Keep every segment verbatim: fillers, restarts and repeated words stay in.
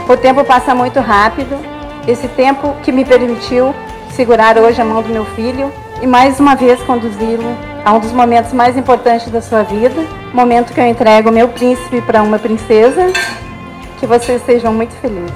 O tempo passa muito rápido. Esse tempo que me permitiu segurar hoje a mão do meu filho e mais uma vez conduzi-lo a um dos momentos mais importantes da sua vida, momento que eu entrego o meu príncipe para uma princesa. Que vocês sejam muito felizes.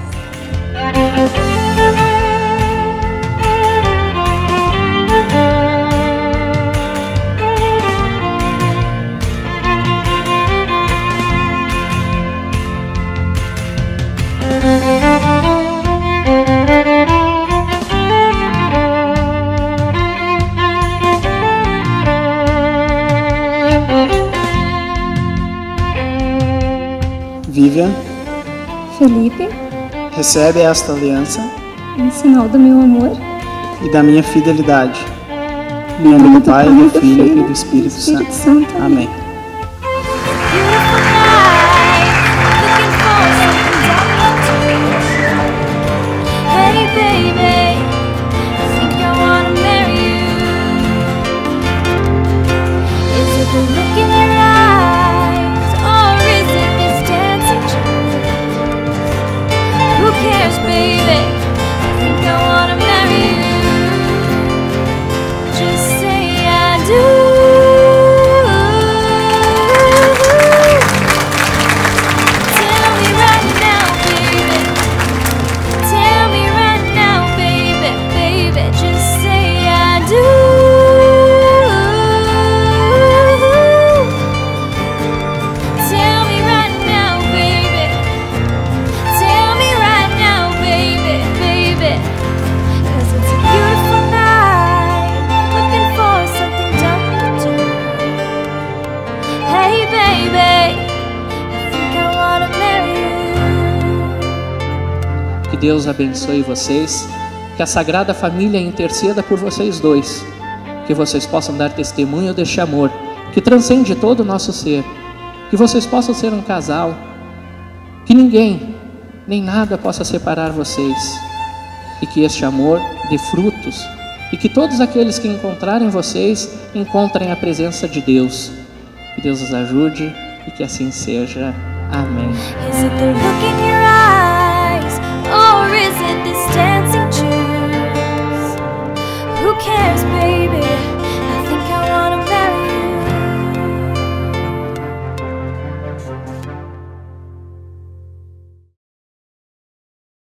Vivian, Felipe, recebe esta aliança em sinal do meu amor e da minha fidelidade. Em nome do Pai, do Filho e do Espírito Santo. Amém. Que Deus abençoe vocês, que a Sagrada Família interceda por vocês dois, que vocês possam dar testemunho deste amor, que transcende todo o nosso ser, que vocês possam ser um casal, que ninguém, nem nada possa separar vocês, e que este amor dê frutos, e que todos aqueles que encontrarem vocês, encontrem a presença de Deus. Que Deus os ajude, e que assim seja. Amém.